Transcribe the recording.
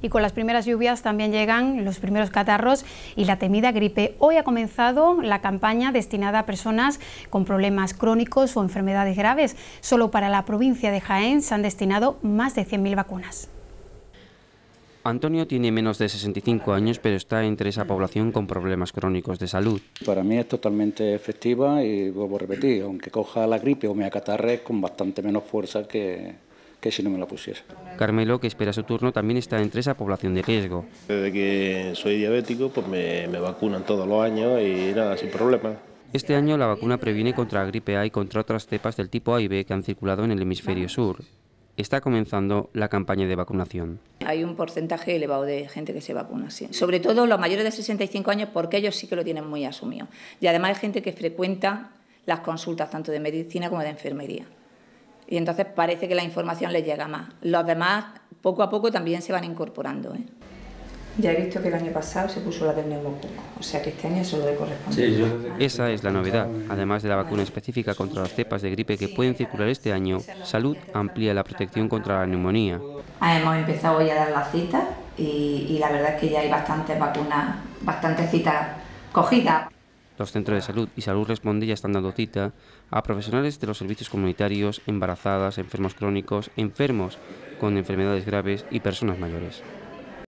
Y con las primeras lluvias también llegan los primeros catarros y la temida gripe. Hoy ha comenzado la campaña destinada a personas con problemas crónicos o enfermedades graves. Solo para la provincia de Jaén se han destinado más de 100.000 vacunas. Antonio tiene menos de 65 años, pero está entre esa población con problemas crónicos de salud. Para mí es totalmente efectiva y vuelvo a repetir, aunque coja la gripe o me acatarre con bastante menos fuerza que si no me la pusiese. Carmelo, que espera su turno, también está entre esa población de riesgo. Desde que soy diabético, pues me vacunan todos los años y nada, sin problema. Este año la vacuna previene contra la gripe A y contra otras cepas del tipo A y B que han circulado en el hemisferio sur. Está comenzando la campaña de vacunación. Hay un porcentaje elevado de gente que se vacuna, sí. Sobre todo los mayores de 65 años, porque ellos sí que lo tienen muy asumido. Y además hay gente que frecuenta las consultas tanto de medicina como de enfermería. Y entonces parece que la información les llega más. Los demás, poco a poco, también se van incorporando, ¿eh? Ya he visto que el año pasado se puso la del neumococo, o sea que este año solo le corresponde. Esa es la novedad. Además de la vacuna específica contra las cepas de gripe que pueden circular este año, Salud amplía la protección contra la neumonía. Hemos empezado hoy a dar las citas y la verdad es que ya hay bastantes vacunas, bastantes citas cogidas. Los centros de salud y Salud Responde ya están dando cita a profesionales de los servicios comunitarios, embarazadas, enfermos crónicos, enfermos con enfermedades graves y personas mayores.